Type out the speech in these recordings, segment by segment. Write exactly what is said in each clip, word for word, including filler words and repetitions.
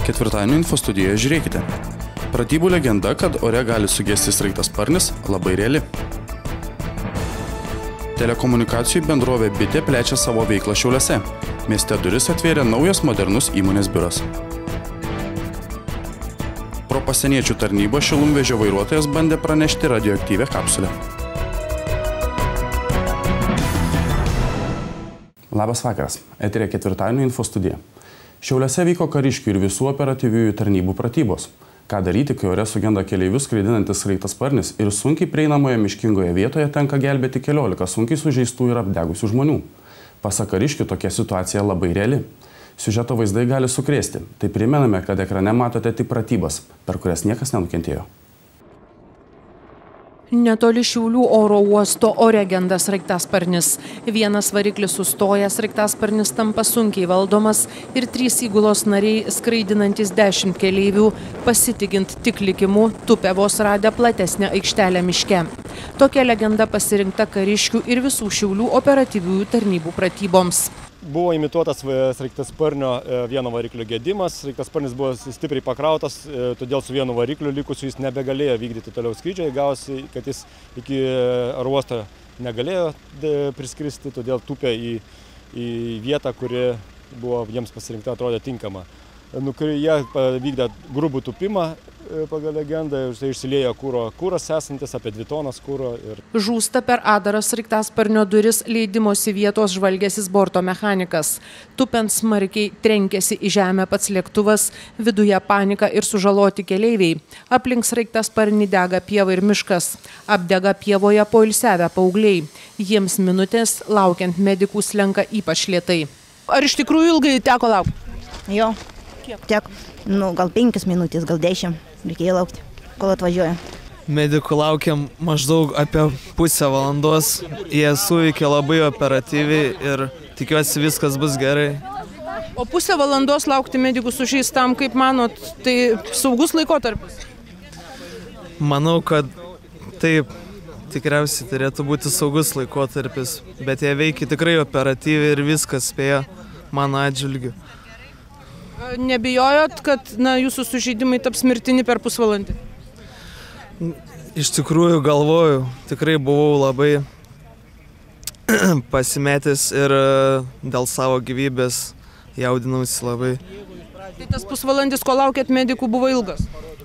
Ketvirtadienio info studijoje žiūrėkite. Pratybų legenda, kad ore gali sugesti sraigtasparnis, labai reali. Telekomunikacijų bendrovė Bitė plečia savo veiklą Šiauliuose. Mieste duris atvėrė naujas modernus įmonės biuras. Pro pasieniečių tarnybą šilumvežio vairuotojas bandė pranešti radioaktyvią kapsulę. Labas vakaras. Eterė ketvirtadienio info studija. Šiauliuose vyko kariškių ir visų operatyviųjų tarnybų pratybos. Ką daryti, kai ore sugenda keleivius skraidinantis sraigtasparnis ir sunkiai prieinamoje miškingoje vietoje tenka gelbėti keliolika sunkiai sužeistų ir apdegusių žmonių. Pasak kariškių, tokia situacija labai reali. Siužeto vaizdai gali sukrėsti. Tai primename, kad ekrane matote tik pratybas, per kurias niekas nenukentėjo. Netoli Šiaulių oro uosto ore genda sraigtasparnis. Vienas variklis sustoja, sraigtasparnis tampa sunkiai valdomas ir trys įgulos nariai, skraidinantis dešimt keleivių, pasitikint tik likimu, tupia vos radę platesnę aikštelę miške. Tokia legenda pasirinkta kariškių ir visų Šiaulių operatyviųjų tarnybų pratyboms. Buvo imituotas sraigtasparnio vieno variklio gedimas, sraigtasparnis buvo stipriai pakrautas, todėl su vienu varikliu likusiu jis nebegalėjo vykdyti toliau skrydžio, gavosi, kad jis iki oro uosto negalėjo priskristi, todėl tupė į, į vietą, kuri buvo jiems pasirinkta, atrodė tinkama. Nu, jie vykdė grubų tupimą pagal legendą, ir tai išsiliejo kūro, kūras esantis apie dvi tonas kūro. Ir... Žūsta per adarą sraigtasparnio duris leidimosi vietos žvalgęsis borto mechanikas. Tupiant smarkiai trenkėsi į žemę pats lėktuvas, viduje panika ir sužaloti keleiviai. Aplink sraigtasparnį dega pieva ir miškas. Apdega pievoje poilsiavę paaugliai. Jiems minutės, laukiant medikų, slenka ypač lėtai. Ar iš tikrųjų ilgai teko laukti? Jo. Kiek? Tiek, nu, gal penkias minutės, gal dešimt. Reikėjo laukti, kol atvažiuoja. Medikų laukiam maždaug apie pusę valandos. Jie suveikė labai operatyviai ir tikiuosi viskas bus gerai. O pusę valandos laukti medikų sužeistam, kaip manot, tai saugus laikotarpis? Manau, kad taip, tikriausiai turėtų būti saugus laikotarpis, bet jie veikia tikrai operatyviai ir viskas spėjo mano atžvilgiu. Nebijojot, kad na, jūsų sužeidimai taps mirtini per pusvalandį? Iš tikrųjų galvoju, tikrai buvau labai pasimetęs ir dėl savo gyvybės jaudinausi labai. Tai tas pusvalandis, ko laukėt medikų, buvo ilgas?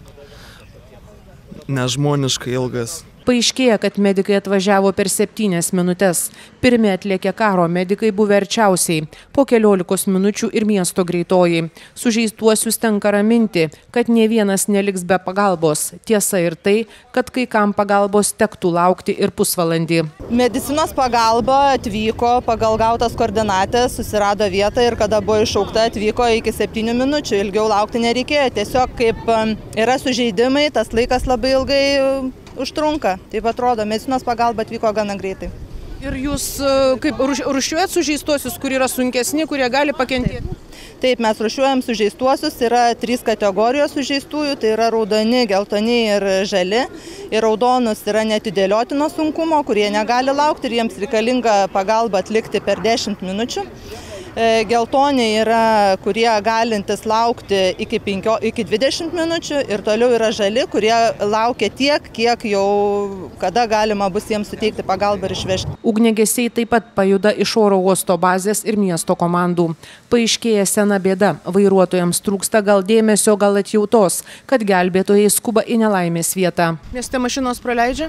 Nežmoniškai ilgas. Paaiškėja, kad medikai atvažiavo per septynias minutės. Pirmi atlėkė karo medikai buvę arčiausiai. Po keliolikos minučių ir miesto greitoji. Sužeistuosius tenka raminti, kad nė vienas neliks be pagalbos. Tiesa ir tai, kad kai kam pagalbos tektų laukti ir pusvalandį. Medicinos pagalba atvyko pagal gautas koordinatės, susirado vietą ir kada buvo iššaukta, atvyko iki septynių minučių. Ilgiau laukti nereikėjo. Tiesiog kaip yra sužeidimai, tas laikas labai ilgai užtrunka. Taip atrodo, medicinos pagalba atvyko gana greitai. Ir jūs kaip rūšiuojat sužeistuosius, kur yra sunkesni, kurie gali pakentėti? Taip, Taip mes rūšiuojam sužeistuosius. Yra trys kategorijos sužeistųjų, tai yra raudoni, geltoni ir žali. Ir raudonus yra neatidėliotino sunkumo, kurie negali laukti ir jiems reikalinga pagalba atlikti per dešimt minučių. Geltoniai yra, kurie galintis laukti iki, penkio, iki dvidešimt minučių ir toliau yra žali, kurie laukia tiek, kiek jau kada galima bus jiems suteikti pagalbą ir išvežti. Ugniagesiai taip pat pajuda iš oro uosto bazės ir miesto komandų. Paaiškėja sena bėda. Vairuotojams trūksta gal dėmesio, gal atjautos, kad gelbėtojai skuba į nelaimės vietą. Mieste mašinos praleidžia?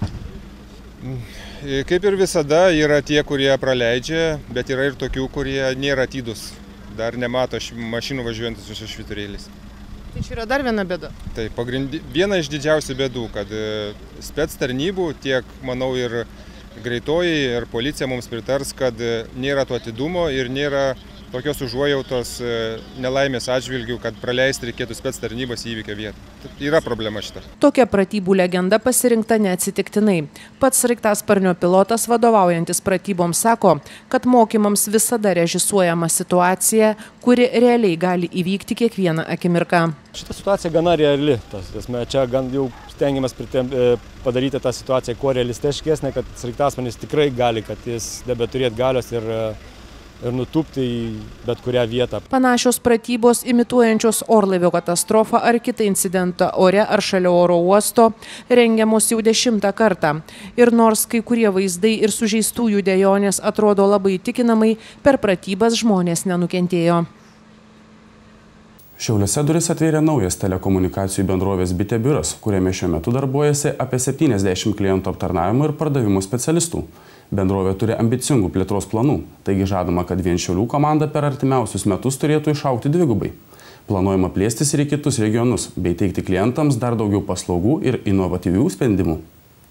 Kaip ir visada, yra tie, kurie praleidžia, bet yra ir tokių, kurie nėra atidūs. Dar nemato mašinų važiuojantis su švyturėliais. Tai čia yra dar viena bėda? Tai pagrindi... viena iš didžiausių bėdų, kad spec tarnybų, tiek, manau, ir greitoji, ir policija mums pritars, kad nėra to atidumo ir nėra tokios užuojautos nelaimės atžvilgių, kad praleisti reikėtų spec tarnybos į įvykio vietą. Yra problema šita. Tokia pratybų legenda pasirinkta neatsitiktinai. Pats sraigtasparnio pilotas, vadovaujantis pratyboms, sako, kad mokymams visada režisuojama situacija, kuri realiai gali įvykti kiekvieną akimirką. Šita situacija gana reali. Tas, čia gan jau stengiamės padaryti tą situaciją kuo realistiškesnė, kad sraigtasparnis tikrai gali, kad jis nebeturėt galios ir ir nutūpti į bet kurią vietą. Panašios pratybos imituojančios orlaivio katastrofą ar kitą incidentą ore ar šalia oro uosto rengiamos jau dešimtą kartą. Ir nors kai kurie vaizdai ir sužeistųjų dejonės atrodo labai tikinamai, per pratybas žmonės nenukentėjo. Šiauliuose duris atvėrė naujas telekomunikacijų bendrovės Bitė biuras, kuriame šiuo metu darbuojasi apie septyniasdešimt klientų aptarnavimo ir pardavimo specialistų. Bendrovė turi ambicingų plėtros planų, taigi žadama, kad vien Šiaulių komanda per artimiausius metus turėtų išaugti dvigubai. Planuojama plėstis ir į kitus regionus, bei teikti klientams dar daugiau paslaugų ir inovatyvių sprendimų.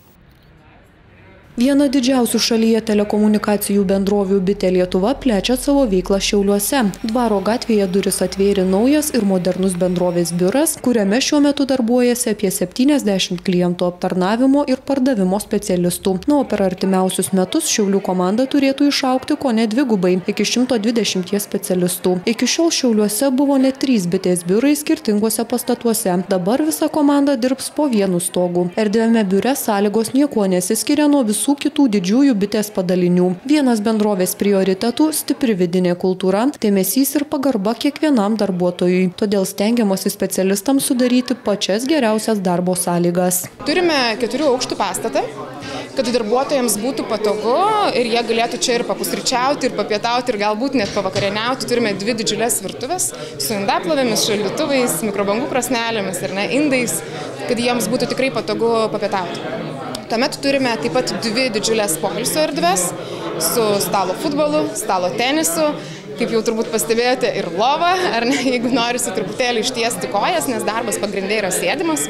Viena didžiausių šalyje telekomunikacijų bendrovių Bitė Lietuva plečia savo veiklą Šiauliuose. Dvaro gatvėje duris atvėrė naujas ir modernus bendrovės biuras, kuriame šiuo metu darbuojasi apie septyniasdešimt klientų aptarnavimo ir pardavimo specialistų. Na, o per artimiausius metus Šiaulių komanda turėtų išaugti kone dvigubai iki šimto dvidešimties specialistų. Iki šiol Šiauliuose buvo net trys Bitės biurai skirtinguose pastatuose. Dabar visa komanda dirbs po vienu stogu. Erdviame biure sąlygos niekuo nesiskiria nuo visų kitų didžiųjų Bitės padalinių. Vienas bendrovės prioritetų – stipri vidinė kultūra, dėmesys ir pagarba kiekvienam darbuotojui. Todėl stengiamasi specialistams sudaryti pačias geriausias darbo sąlygas. Turime keturių aukštų pastatą, kad darbuotojams būtų patogu ir jie galėtų čia ir papusryčiauti, ir papietauti, ir galbūt net pavakarieniauti. Turime dvi didžiulės virtuvės su indaplovėmis, šaldytuvais, mikrobangų krosnelėmis ir ne, indais, kad jiems būtų tikrai patogu papietauti. Tuomet turime taip pat dvi didžiulės poilsio erdves su stalo futbolu, stalo tenisu, kaip jau turbūt pastebėjote, ir lova, ar ne, jeigu norisi truputėlį ištiesti kojas, nes darbas pagrindė yra sėdimas.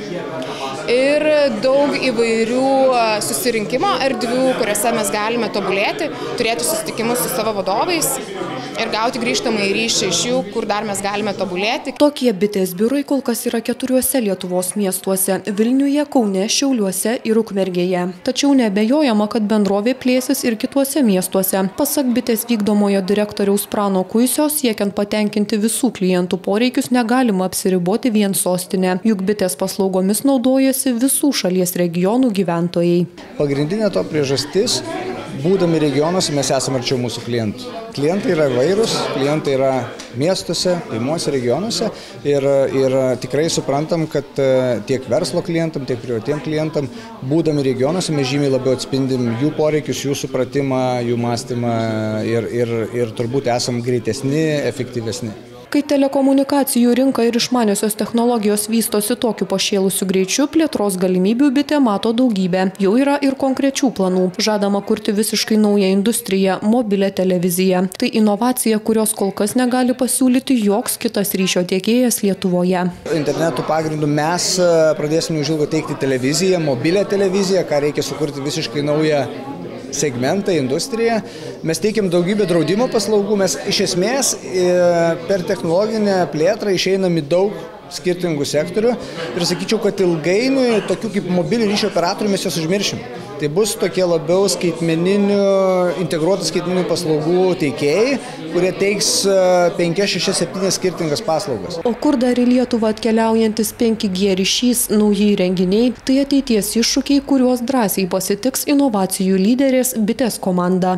Ir daug įvairių susirinkimo erdvių, kuriuose mes galime tobulėti, turėti susitikimus su savo vadovais ir gauti grįžtamą į ryšį iš jų, kur dar mes galime tobulėti. Tokie Bitės biurai kol kas yra keturiuose Lietuvos miestuose – Vilniuje, Kaune, Šiauliuose ir Ukmergėje. Tačiau neabejojama, kad bendrovė plėsis ir kituose miestuose. Pasak Bitės vykdomojo direktoriaus Prano Kuisio, siekiant patenkinti visų klientų poreikius, negalima apsiriboti vien sostinę. Juk Bitės paslaugomis naudojasi visų šalies regionų gyventojai. Pagrindinė to priežastis, būdami regionuose, mes esame arčiau mūsų klientų. Klientai yra vairūs, klientai yra miestuose, kaimuose, regionuose ir, ir tikrai suprantam, kad tiek verslo klientam, tiek privatiem klientam, būdami regionuose, mes žymiai labiau atspindim jų poreikius, jų supratimą, jų mąstymą ir, ir, ir turbūt esam greitesni, efektyvesni. Kai telekomunikacijų rinka ir išmaniosios technologijos vystosi tokiu pašėlusiu greičiu, plėtros galimybių Bitė mato daugybę. Jau yra ir konkrečių planų. Žadama kurti visiškai naują industriją – mobilią televiziją. Tai inovacija, kurios kol kas negali pasiūlyti joks kitas ryšio tiekėjas Lietuvoje. Interneto pagrindu mes pradėsime užilgo teikti televiziją, mobilią televiziją, ką reikia sukurti visiškai naują segmentą, industriją. Mes teikiam daugybę draudimo paslaugų, mes iš esmės per technologinę plėtrą išeinam į daug skirtingų sektorių ir sakyčiau, kad ilgainiui tokių kaip mobilių ryšio operatorių mes jos užmiršim. Tai bus tokie labiau skaitmeninių, integruotų skaitmeninių paslaugų teikėjai, kurie teiks penkias, šešias, septynias skirtingas paslaugas. O kur dar į Lietuvą atkeliaujantis penki G ryšys, nauji įrenginiai, tai ateities iššūkiai, kuriuos drąsiai pasitiks inovacijų lyderės Bitės komanda.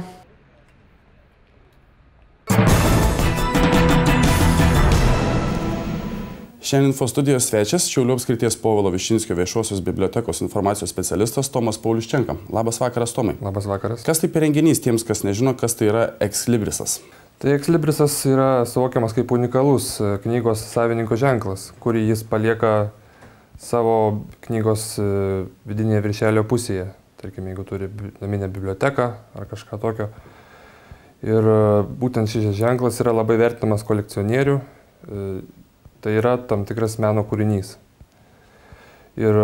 Šiandien info studijos svečias Šiaulių apskrities Povilo Višinskio viešosios bibliotekos informacijos specialistas Tomas Pauliuščenka. Labas vakaras, Tomai. Labas vakaras. Kas tai per renginys tiems, kas nežino, kas tai yra Ekslibrisas? Tai Ekslibrisas yra suvokiamas kaip unikalus knygos savininko ženklas, kurį jis palieka savo knygos vidinėje viršelio pusėje. Tarkim, jeigu turi naminę biblioteką ar kažką tokio. Ir būtent šis ženklas yra labai vertinamas kolekcionierių. Tai yra tam tikras meno kūrinys. Ir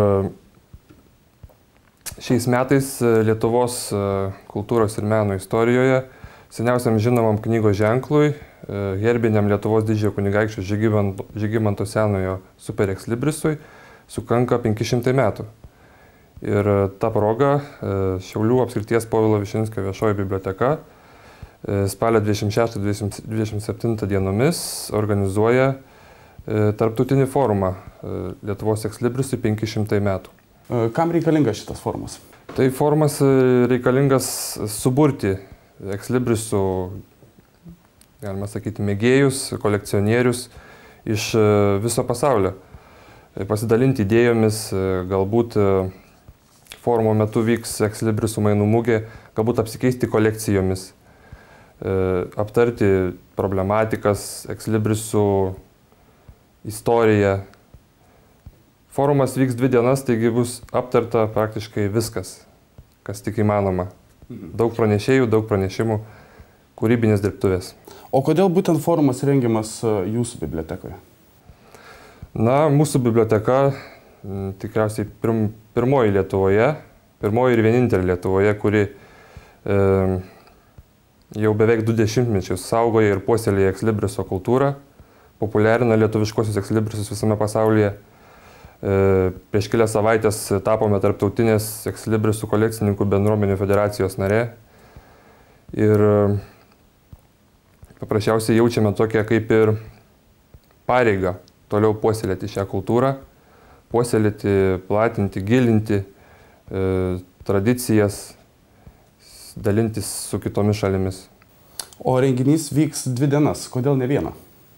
šiais metais Lietuvos kultūros ir meno istorijoje seniausiam žinomam knygos ženklui, herbiniam Lietuvos didžiojo kunigaikščio Žygimanto Senojo Super Ekslibrisui, sukanka penki šimtai metų. Ir ta proga Šiaulių apskrities Povilo Višinskio viešoji biblioteka spalio dvidešimt šeštą dvidešimt septintą dienomis organizuoja tarptautinį forumą Lietuvos Ekslibrisui penki šimtai metų. Kam reikalingas šitas forumas? Tai forumas reikalingas suburti Ekslibrisų galima sakyti, mėgėjus, kolekcionierius iš viso pasaulio. Pasidalinti idėjomis, galbūt forumo metu vyks Ekslibrisų mainų mugė, galbūt apsikeisti kolekcijomis, aptarti problematikas, Ekslibrisų istoriją. Forumas vyks dvi dienas, taigi bus aptarta praktiškai viskas, kas tik įmanoma. Daug pranešėjų, daug pranešimų, kūrybinės dirbtuvės. O kodėl būtent forumas rengiamas jūsų bibliotekoje? Na, mūsų biblioteka tikriausiai pirm, pirmoji Lietuvoje, pirmoji ir vienintelė Lietuvoje, kuri e, jau beveik du dešimtmečius saugoja ir puoselėja Ekslibriso kultūrą, populiarina lietuviškosius Ekslibrisus visame pasaulyje. E, prieš kelias savaitės tapome tarptautinės Ekslibrisų kolekcininkų bendruomenių federacijos narė ir paprasčiausiai jaučiame tokią kaip ir pareigą toliau puoselėti šią kultūrą, puoselėti, platinti, gilinti e, tradicijas, dalintis su kitomis šalimis. O renginys vyks dvi dienas, kodėl ne vieną?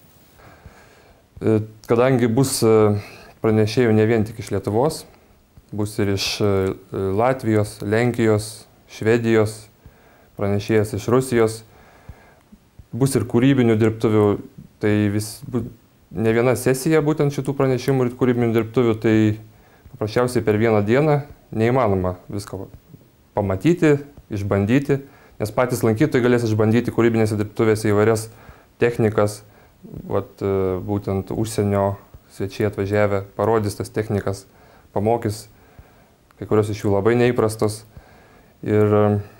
E, kadangi bus pranešėjų ne vien tik iš Lietuvos, bus ir iš Latvijos, Lenkijos, Švedijos, pranešėjas iš Rusijos, bus ir kūrybinių dirbtuvių, tai vis, ne viena sesija būtent šitų pranešimų ir kūrybinių dirbtuvių, tai paprasčiausiai per vieną dieną neįmanoma viską pamatyti, išbandyti, nes patys lankytojai galės išbandyti kūrybinėse dirbtuvėse įvairias technikas, vat, būtent užsienio svečiai atvažiavę, parodys tas technikas, pamokys, kai kurios iš jų labai neįprastos. Ir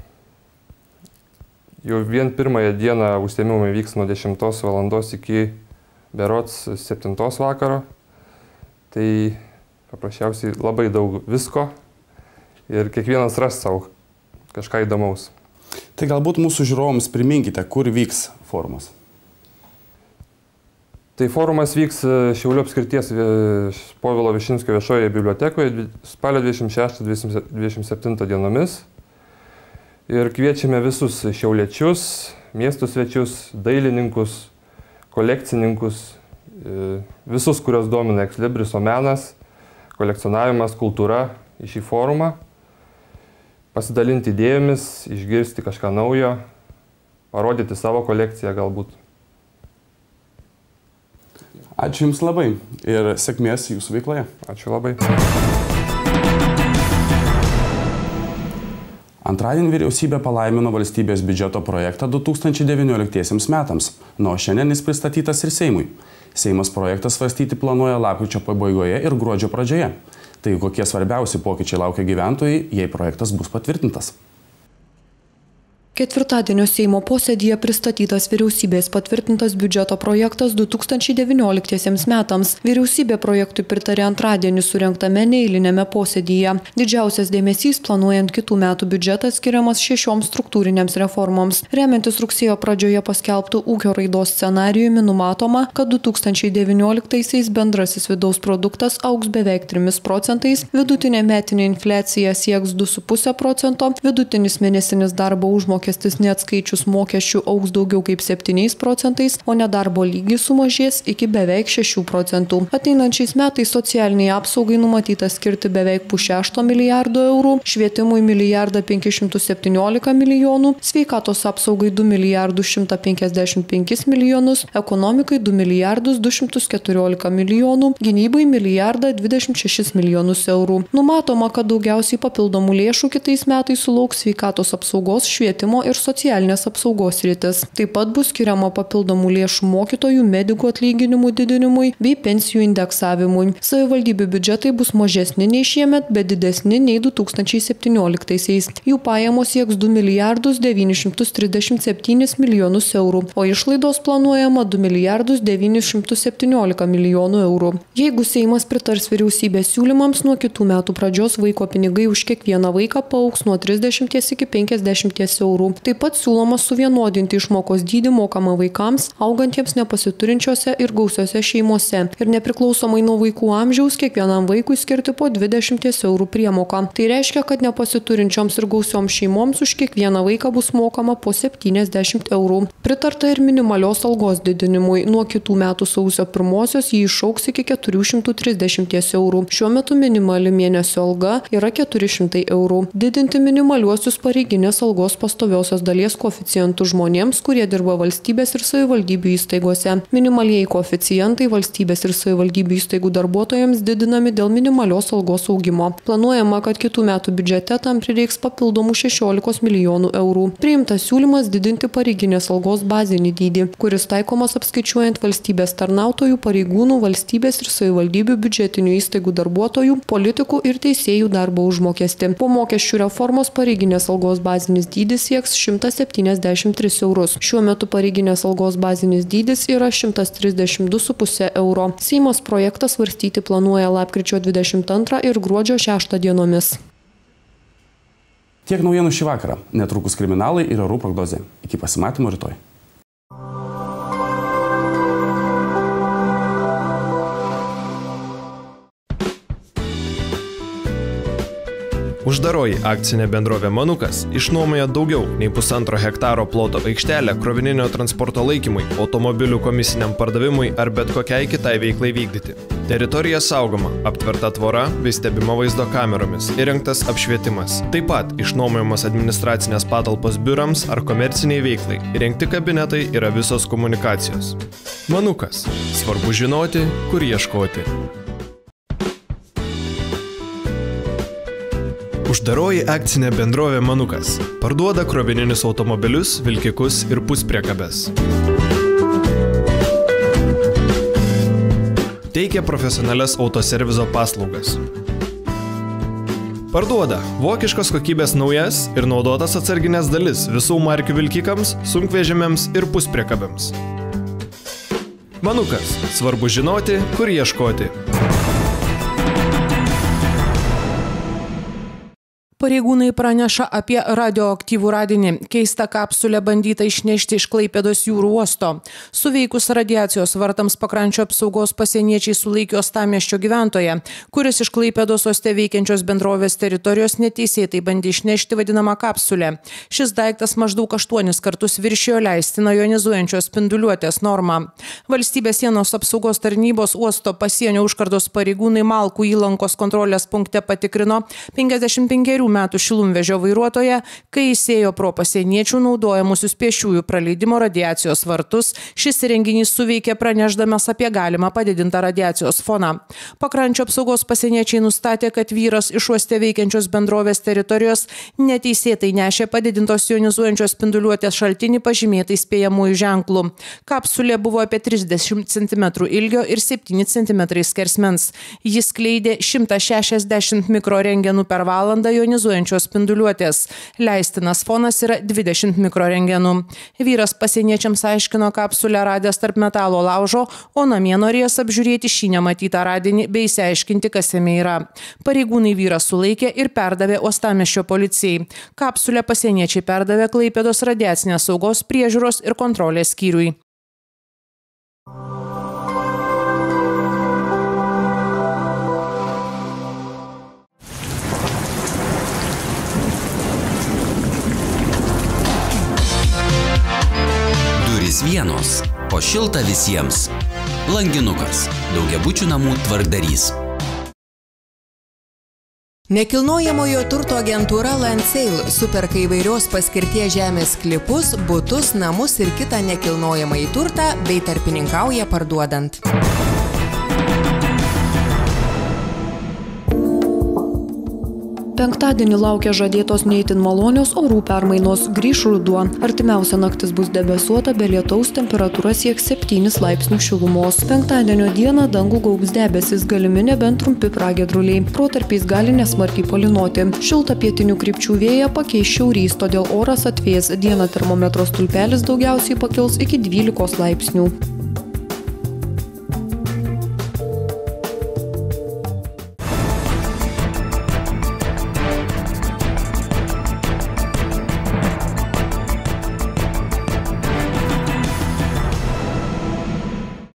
jau vien pirmąją dieną užsiėmimai vyks nuo dešimtos valandos iki berods septintos vakaro. Tai paprasčiausiai labai daug visko ir kiekvienas ras savo kažką įdomaus. Tai galbūt mūsų žiūrovams priminkite, kur vyks forumas. Tai forumas vyks Šiaulių apskrities Povilo Višinskio viešojoje bibliotekoje spalio dvidešimt šeštą dvidešimt septintą dienomis. Ir kviečiame visus šiauliečius, miestų svečius, dailininkus, kolekcininkus, visus, kurios domina Ekslibriso menas, kolekcionavimas, kultūra į šį forumą, pasidalinti idėjomis, išgirsti kažką naujo, parodyti savo kolekciją galbūt. Ačiū Jums labai ir sėkmės Jūsų veikloje. Ačiū labai. Antradienį vyriausybė palaimino valstybės biudžeto projektą du tūkstančiai devynioliktiesiems metams, na, o šiandien jis pristatytas ir Seimui. Seimas projektą svarstyti planuoja lapkričio pabaigoje ir gruodžio pradžioje. Tai kokie svarbiausi pokyčiai laukia gyventojai, jei projektas bus patvirtintas? Ketvirtadienio Seimo posėdyje pristatytas vyriausybės patvirtintas biudžeto projektas du tūkstančiai devynioliktiesiems metams. Vyriausybė projektui pritarė antradienį surengtame neeilinėme posėdyje. Didžiausias dėmesys planuojant kitų metų biudžetą skiriamas šešioms struktūrinėms reformoms. Remiantis rugsėjo pradžioje paskelbtų ūkio raidos scenarijumi numatoma, kad du tūkstančiai devynioliktaisiais bendrasis vidaus produktas augs beveik trimis procentais, vidutinė metinė infliacija sieks du su puse procento, vidutinis mėnesinis darbo užmokestis Mokestis neatskaičius mokesčių augs daugiau kaip septyniais procentais, o nedarbo lygis sumažės iki beveik šešių procentų. Ateinančiais metais socialiniai apsaugai numatyta skirti beveik pusšešto milijardo eurų, švietimui milijardą penkis šimtus septyniolika milijonų, sveikatos apsaugai du milijardus šimtą penkiasdešimt penkis milijonus, ekonomikai du milijardus du šimtus keturiolika milijonų, gynybai milijardą dvidešimt šešis milijonus eurų. Numatoma, kad daugiausiai papildomų lėšų kitais metais sulauks sveikatos apsaugos, švietimo ir socialinės apsaugos sritis. Taip pat bus skiriama papildomų lėšų mokytojų, medikų atlyginimų didinimui bei pensijų indeksavimui. Savivaldybių biudžetai bus mažesni nei šiemet, bet didesni nei du tūkstančiai septynioliktaisiais. Jų pajamos sieks du milijardus devynis šimtus trisdešimt septynis milijonus eurų, o išlaidos planuojama du milijardus devynis šimtus septyniolika milijonų eurų. Jeigu Seimas pritars vyriausybės siūlymams, nuo kitų metų pradžios vaiko pinigai už kiekvieną vaiką paaugs nuo trisdešimties iki penkiasdešimties eurų. eurų. Taip pat siūloma suvienodinti išmokos dydį mokamą vaikams, augantiems nepasiturinčiose ir gausiose šeimose ir nepriklausomai nuo vaikų amžiaus kiekvienam vaikui skirti po dvidešimt eurų priemoką. Tai reiškia, kad nepasiturinčioms ir gausioms šeimoms už kiekvieną vaiką bus mokama po septyniasdešimt eurų. Pritarta ir minimalios algos didinimui. Nuo kitų metų sausio pirmosios jį išaugs iki keturių šimtų trisdešimties eurų. Šiuo metu minimali mėnesio alga yra keturi šimtai eurų. Didinti minimaliuosius pareiginės algos pastoviosios dalies koeficientus žmonėms, kurie dirba valstybės ir savivaldybių įstaigose. Minimalieji koeficientai valstybės ir savivaldybių įstaigų darbuotojams didinami dėl minimalios algos augimo. Planuojama, kad kitų metų biudžete tam prireiks papildomų šešiolikos milijonų eurų. Priimtas siūlymas didinti pareiginės algos bazinį dydį, kuris taikomas apskaičiuojant valstybės tarnautojų, pareigūnų, valstybės ir savivaldybių biudžetinių įstaigų darbuotojų, politikų ir teisėjų darbo užmokestį. Po mokesčių reformos pareiginės algos bazinis dydis sieks šimtą septyniasdešimt tris eurus. Šiuo metu pareiginės algos bazinis dydis yra šimtas trisdešimt du su puse euro. Seimas projektą svarstyti planuoja lapkričio dvidešimt antrą ir gruodžio šeštą dienomis. Tiek naujienų šį vakarą. Netrukus kriminalai ir orų prognozė. Iki pasimatymo rytoj. Uždaroji akcinė bendrovė Manukas išnuomoja daugiau nei pusantro hektaro ploto aikštelę krovininio transporto laikymui, automobilių komisiniam pardavimui ar bet kokiai kitai veiklai vykdyti. Teritorija saugoma, aptverta tvora bei stebima vaizdo kameromis, įrengtas apšvietimas. Taip pat išnuomojamos administracinės patalpos biurams ar komerciniai veiklai, įrengti kabinetai yra visos komunikacijos. Manukas. Svarbu žinoti, kur ieškoti. Uždaroji akcinė bendrovė Manukas parduoda krovininius automobilius, vilkikus ir puspriekabes. Teikia profesionalias autoservizo paslaugas. Parduoda vokiškos kokybės naujas ir naudotas atsarginės dalis visų markių vilkikams, sunkvežimiams ir puspriekabėms. Manukas. Svarbu žinoti, kur ieškoti. Pareigūnai praneša apie radioaktyvų radinį. Keista kapsulė bandyta išnešti iš Klaipėdos jūrų uosto. Suveikus radiacijos vartams pakrančio apsaugos pasieniečiai sulaikė uostamiesčio gyventoją, kuris iš Klaipėdos uoste veikiančios bendrovės teritorijos neteisėtai bandė išnešti vadinamą kapsulę. Šis daiktas maždaug aštuonis kartus viršijo leistiną jonizuojančios spinduliuotės normą. Valstybės sienos apsaugos tarnybos uosto pasienio užkardos pareigūnai Malkų įlankos kontrolės punkte patikrino penkiasdešimt penkerių metų šilumvežio vairuotoją, kai jis ėjo pro pasieniečių naudojamusius pėsčiųjų praleidimo radiacijos vartus. Šis įrenginys suveikė pranešdamas apie galimą padidintą radiacijos foną. Pakrančio apsaugos pasieniečiai nustatė, kad vyras iš uoste veikiančios bendrovės teritorijos neteisėtai nešė padidintos jonizuojančios spinduliuotės šaltinį pažymėtai įspėjamųjų ženklų. Kapsulė buvo apie trisdešimt centimetrų ilgio ir septyni centimetrai skersmens. Jis skleidė šimtą šešiasdešimt mikrorengenų per valandą jonizuojančios spinduliuotės. Leistinas fonas yra dvidešimt mikrorengenų. Vyras pasieniečiams aiškino kapsulę radęs tarp metalo laužo, o namie norėjęs apžiūrėti šį nematytą radinį bei išsiaiškinti, kas jame yra. Pareigūnai vyrą sulaikė ir perdavė uostamiesčio policijai. Kapsulę pasieniečiai perdavė Klaipėdos radiacinės saugos priežiūros ir kontrolės skyriui. Vienos, o šilta visiems. Langinukas. Daugiabučių namų tvarkdarys. Nekilnojamojo turto agentūra Land Sale superka įvairios paskirties žemės sklypus, butus, namus ir kitą nekilnojamąjį turtą bei tarpininkauja parduodant. Penktadienį laukia žadėtos neįtin malonios orų permainos, grįš ruduo. Artimiausia naktis bus debesuota, be lietaus, temperatūra sieks septynis laipsnius šilumos. Penktadienio dieną dangų gaubs debesis, galimi nebent trumpi pragiedruliai. Protarpiais gali nesmarkiai palynoti. Šiltą pietinių krypčių vėją pakeis šiaurys, todėl oras atvės. Dieną termometro stulpelis daugiausiai pakils iki dvylikos laipsnių.